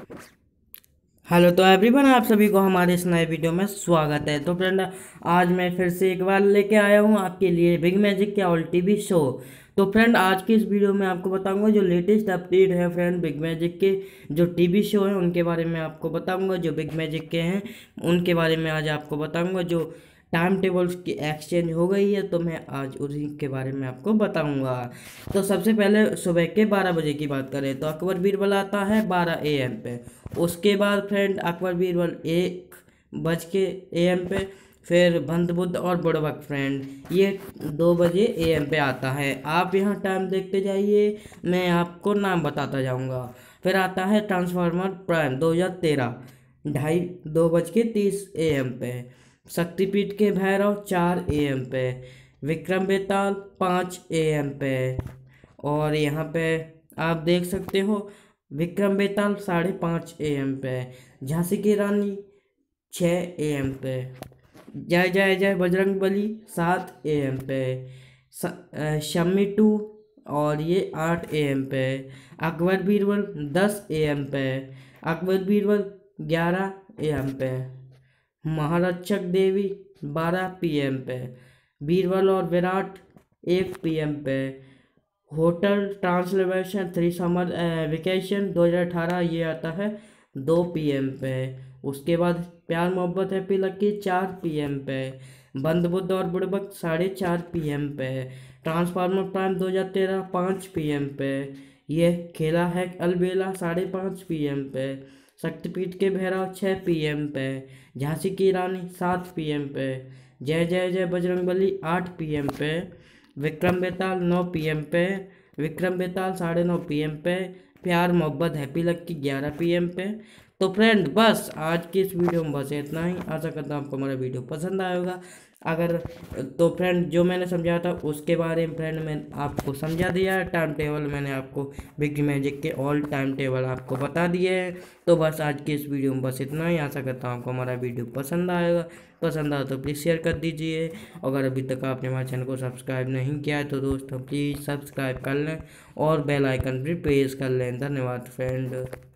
Hello तो everyone, आप सभी को हमारे इस नए वीडियो में स्वागत है। तो फ्रेंड, आज मैं फिर से एक बार लेके आया हूँ आपके लिए बिग मैजिक के ऑल टीवी शो। तो फ्रेंड, आज की इस वीडियो में आपको बताऊंगा जो लेटेस्ट अपडेट है फ्रेंड बिग मैजिक के जो टीवी शो है उनके बारे में आपको बताऊंगा। जो बिग मैजिक के हैं उनके बारे में आज आपको बताऊंगा। जो टाइम टेबल्स की एक्सचेंज हो गई है तो मैं आज उसी के बारे में आपको बताऊंगा। तो सबसे पहले सुबह के 12 बजे की बात करें तो अकबर बीरबल आता है 12 AM पे। उसके बाद फ्रेंड अकबर बीरबल 1 बज के AM पे। फिर बंद बुद्ध और बुड़बक फ्रेंड ये 2 बजे AM पे आता है। आप यहाँ टाइम देखते जाइए, मैं आपको नाम बताता जाऊँगा। फिर आता है ट्रांसफार्मर प्राइम 2013 2:30 AM पे। शक्तिपीठ के भैरव 4 AM पे। विक्रम बेताल 5 AM पे। और यहाँ पे आप देख सकते हो विक्रम बेताल 5:30 AM पे। झांसी की रानी 6 AM पे। जय जय जय बजरंग बली 7 AM पे। शम्मी 2 और ये 8 AM पे। अकबर बीरबल 10 AM पे। अकबर बीरबल 11 AM पे। महारक्षक देवी 12 PM पे। बीरबल और विराट 1 PM पे। होटल ट्रांसलेशन 3 समर वेकेशन 2018 ये आता है 2 PM पे। उसके बाद प्यार मोहब्बत हैप्पी लकी 4 PM पे। बंद बुद्ध और बुड़बक 4:30 PM पे। ट्रांसफार्मर प्राइम 2013 5 PM पे। ये खेला है अलबेला 5:30 PM पे। शक्तिपीठ के भैरव 6 PM पे। झांसी की रानी 7 PM पे। जय जय जय बजरंग बली 8 PM पे। विक्रम बेताल 9 PM पे। विक्रम बेताल 9:30 PM पे। प्यार मोहब्बत हैप्पी लक्की 11 PM पे। तो फ्रेंड, बस आज की इस वीडियो में बस इतना ही। आशा करता हूँ आपको हमारा वीडियो पसंद आया होगा। अगर तो फ्रेंड, जो मैंने समझाया था उसके बारे में फ्रेंड मैं आपको समझा दिया है। टाइम टेबल मैंने आपको बिग मैजिक के ऑल टाइम टेबल आपको बता दिए हैं। तो बस आज की इस वीडियो में बस इतना ही। आशा करता हूँ आपको हमारा वीडियो पसंद आएगा। पसंद आया तो प्लीज़ शेयर कर दीजिए। अगर अभी तक आपने हमारे चैनल को सब्सक्राइब नहीं किया है तो दोस्तों प्लीज़ सब्सक्राइब कर लें और बेल आइकन भी प्रेस कर लें। धन्यवाद फ्रेंड।